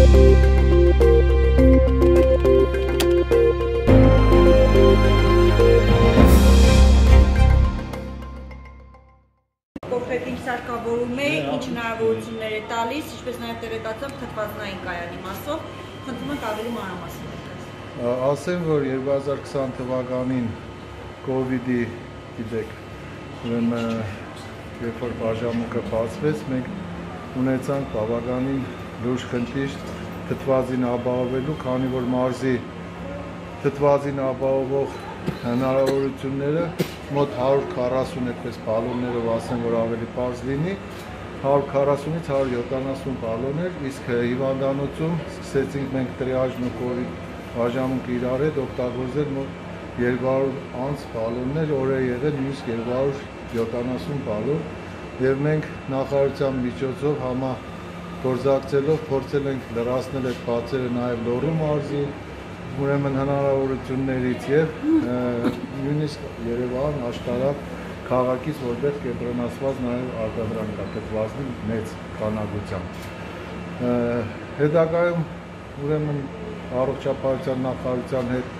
Կոնկրետ ինչ սարքավորում է, ինչ հնարավորություններ է տալիս, ինչպես նաև տեղեկացավ թթվածնային կայանի մասով, խնդրում ենք ավելի մանրամասն ներկայացնել։ Ասեմ, որ 2020 թվականին COVID-ի, գիտեք, ուրեմն երբ որ բաժանմունքը բացվեց, մենք ունեցանք բավականին լուրջ խնդիր թթվածին ապահովելու, քանի որ մարզի թթվածին ապահովող հնարավորությունները մոտ 140 այդպես բալոններով ասեմ, որ ավելի պարզ լինի, 140-ից 170 բալոններ, իսկ հիվանդանոցում սկսեցինք մենք տրիաժն ու COVID բաժանմունքը իրար հետ օգտագործել մոտ 200 անց բալոններ, օր է եղել նույնիսկ 270 բալոն, եւ մենք նախարարության միջոցով համագործակցելով փորձել ենք լրացնել այդ բացերը նաեւ Լոռու մարզի ուրեմն հնարավորություններից եւ նույնիսկ Երևան, Աշտարակ քաղաքից, որտեղ կենտրոնացված նաեւ արտադրանք կա թթվածնի մեծ քանակությամբ։ Հետագայում ուրեմն առողջապահության նախարարության հետ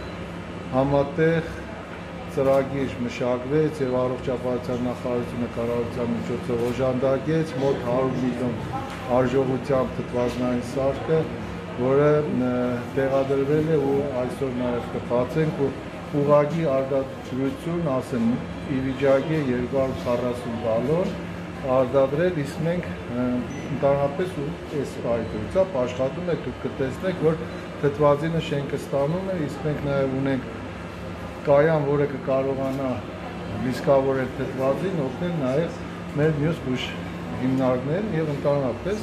համատեղ ծրագիր մշակվեց եւ առողջապահության նախարարությունը կառավարության միջոցով օժանդակեց մոտ 100 միլիոն արժողությամբ թթվածնային սարքը, որը տեղադրվել է ու այսօր նաև կբացենք ու ուղղակի արտադրություն, ասեմ, ի վիճակի 240 բալոն արտադրել, իսկ մենք ընդհանրապես այս պայթուցապ աշխատում է, դուք կտեսնեք, որ թթվածինը շենքը ստանում է, իսկ մենք նաև ունենք կայան, որը կկարողանա լիսկավորել թթվածին, օգնել նաև մեր մյուս բուժ հիմնարկներն եւ ընդհանրապես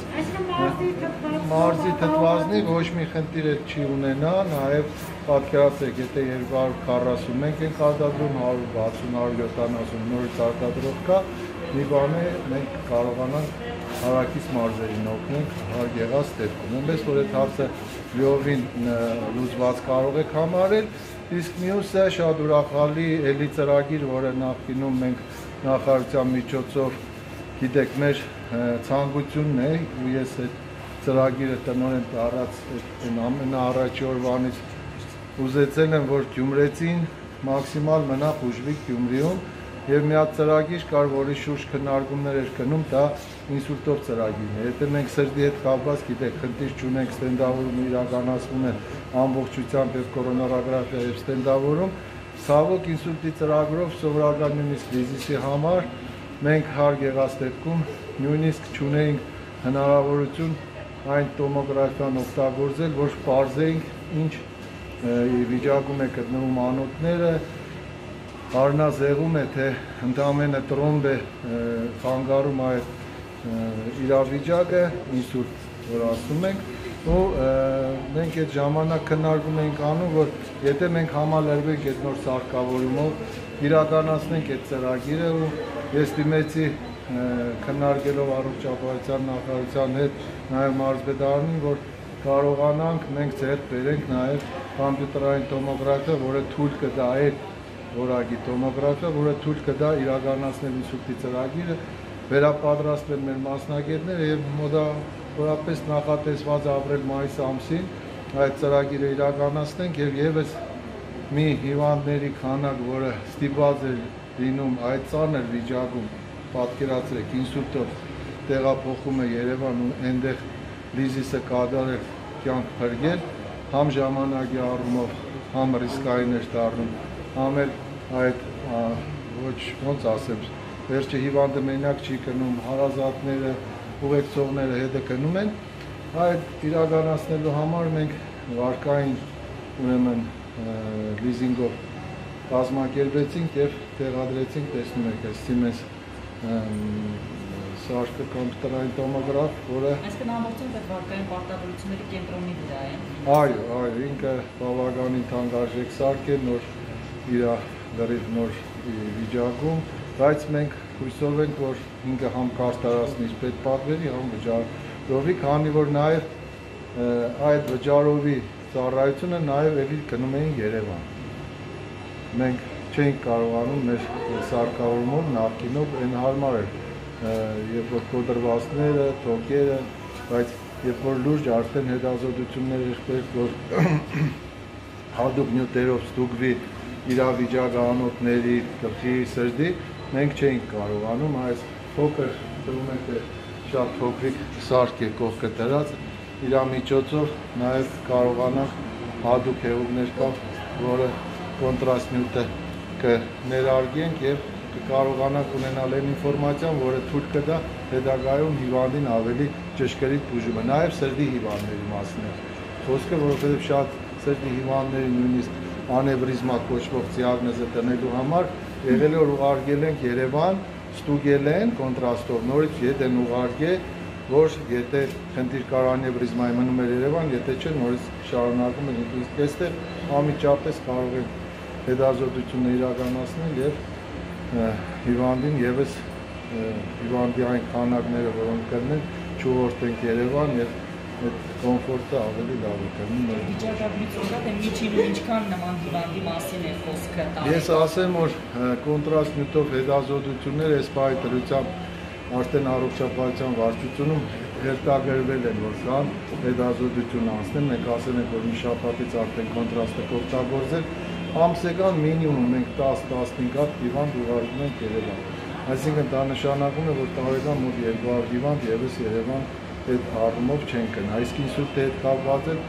մարզի թթվածնի ոչ մի խնդիր չի ունենա, նաեւ պատկերացրեք, եթե 240 մենք ենք արտադրում 160, 170 նորից արտադրող կա, մի բան է մենք կարողանանք հարակից մարզերին օգնենք հարկ եղած դեպքում։ Այնպես որ այդ հարցը լիովին լուծված կարող եք համարել, իսկ մյուսը շատ ուրախալի էլի ծրագիր, որը նախկինում մենք նախարարության միջոցով գիտեք, մեր ցանկությունն է ու ես այդ ծրագիրը տնօրեն տարած ամենաառաջի օրվանից ուզեցել եմ, որ գյումրեցին մաքսիմալ մնա բուժվի Գյումրիում եւ մի հատ ծրագիր կար, որի շուրջ քննարկումներ էր գնում, դա ինսուլտով ծրագիրն է։ Եթե մենք սրտի հետ կապված, գիտեք, խնդիր չունենք ստենդավորումը իրականացվում է ամբողջությամբ եւ կորոնարոգրաֆիա եւ ստենդավորում, ցավոք ինսուլտի ծրագրով սովորական նույնիսկ դիզիսի համար մենք հարկ եղած դեպքում նույնիսկ չունեինք հնարավորություն այն տոմոգրաֆիան օգտագործել, որ պարզեինք ինչ վիճակում է գտնվում անոթները, առնազեղում է, թե ընդամենը տրոմբ է խանգարում այդ իրավիճակը, ինսուլտ, որ ասում ենք, ու մենք այդ ժամանակ քննարկում էինք անում, որ եթե մենք համալրվենք այդ նոր սարքավորումով, իրականացնենք այդ ծրագիրը ու ես դիմեցի քննարկելով առողջապահության նախարարության հետ նաև մարզպետարանին, որ կարողանանք մենք ձեռք բերենք նաև կոմպյուտերային տոմոգրաֆիա, որը թույլ կտա այդ որակի տոմոգրաֆիա, որը թույլ կտա իրականացնել ինսուլտի ծրագիրը, վերապատրաստվել մեր մասնագետները եւ մոտավորապես նախատեսված ապրիլ մայիս ամսին այդ ծրագիրը իրականացնենք եւ եւս մի հիվանդների քանակ, որը ստիպված է լինում այդ ծանր վիճակում, պատկերացրեք, ինսուլտով տեղափոխում է Երևան ու այնտեղ լիզիսը կատարել կյանք փրկել, համ ժամանակի առումով, համ ռիսկային էր դառնում, համ էլ այդ ոչ ոնց ասեմ, վերջը հիվանդը մենակ չի գնում, հարազատները, ուղեկցողները հետը գնում են, այդ իրականացնելու համար մենք վարկային ուրեմն լիզինգով կազմակերպեցինք եւ տեղադրեցինք, տեսնում եք, այս Siemens սարքը կոմպյուտերային տոմոգրաֆ, որը այսինքն ամբողջովին այդ վարկային պարտավորությունների կենտրոնի վրա է։ Այո, ինքը բավականին թանկարժեք սարք է, նոր իր լրիվ նոր վիճակում, բայց մենք հույսով ենք, որ ինքը համ կարտարացնի իր պետպատվերի, համ վճարովի, քանի որ նաեւ այդ վճարովի ծառայությունը նաեւ էլի գնում էին Երևան։ Մենք չենք կարողանում մեր սարքավորումով նախկինով այն հարմար էր, երբ որ կոդրվածները, թոքերը, բայց երբ որ լուրջ արդեն հետազոտություններ եղբեք, որ հատուկ նյութերով ստուգվի իրավիճակը անոթների, գլխի, սրտի, մենք չէինք կարողանում այս փոքր թվում է թե շատ փոքրիկ սարք է կողքը դրած, իր միջոցով նաև կարողանանք հատուկ հեղուկներ կա, որը կոնտրաստ նյութը կներարգենք եւ կկարողանանք ունենալ այն ինֆորմացիան, որը թույլ կտա հետագայում հիվանդին ավելի ճշգրիտ բուժումը, նաև սրտի հիվանդների մասին է խոսքը, որովհետև շատ սրտի հիվանդների նույնիսկ անևրիզմա կոչվող դիագնոզը տնելու համար եղել է որ ուղարկել ենք Երևան, ստուգել են կոնտրաստով, նորից ետ են ուղարկել, որ եթե խնդիր կար անևրիզմայի մնում էր Երևան, եթե չէ նորից շարունակում ենք, իսկ այստեղ անմիջապես կարող ենք հետազոտություններ իրականացնել եւ հիվանդին եւս հիվանդի այն քանակները, որոնք կլինեն, չուղղորդենք Երևան եւ այդ կոմֆորտը ավելի լավ է կլինի։ Վիճակագրություն կա, թե միջինը ինչքան նման հիվանդի մասին է խոսքը տալիս։ Ես ասեմ, որ կոնտրաստ նյութով հետազոտությունները այս պահի դրությամբ արդեն առողջապահության վարչությունում հերթագրվել են, որ կան հետազոտություն անցնել, մենք ասել ենք, որ մի շաբաթից արդեն կոնտրաստը կօգտագործել, ամսական մինիմում մենք 10-15 հատ հիվանդ ուղարկում ենք Երևան։ Այսինքն դա նշանակում է, որ տարեկան մոտ 200 հիվանդ եւս Երևան այդ առումով չեն գնա։ Իսկ ինսուլտի հետ կապված է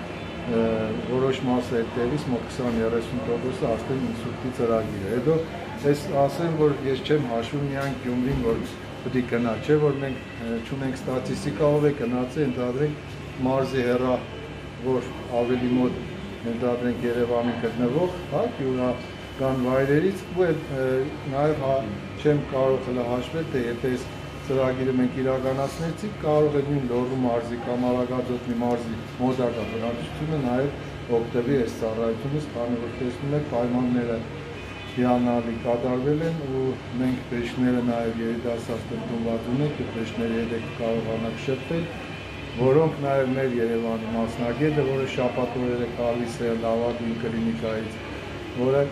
որոշ մասը հետևից մոտ 20-30% արդեն ինսուլտի ծրագիր է։ Հետո ես ասեմ, որ ես չեմ հաշվում միայն Գյումրին, որ պետք է գնա, չէ՞ որ մենք չունենք ստատիստիկա, ով է գնացել, ընդհանրենք մարզի հեռա, որ ավելի մոտ ընդհանրենք Երևանի գտնվող, հա, գյուղական վայրերից, ու նաև չեմ կարող հաշվել, թե եթե այս ծրագիրը մենք իրականացնեցինք, կարող է նույն Լոռու մարզի կամ Արագածոտնի մարզի մոտակա բնակչությունը նաև օգտվի այս ծառայությունից, քանի որ տեսնում եք պայմանները հիանալի կատարվել են ու մենք բժիշկները նաև երիտասարդ տնտունված ունենք, բժիշկների հետ եք կարողանանք շփվել, որոնք նաև մեր Երևանի մասնագետը, որը շաբաթ օրերը գալիս է լավագույն կլինիկայից, որը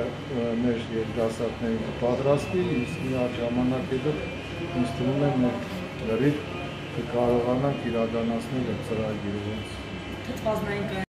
մեր երիտասարդներին կպատրաստի, իսկ մի հատ ժամանակ հետո ինձ թվում է մենք լրիվ կկարողանանք իրականացնել այդ ծրագիրը։ Թթվածնային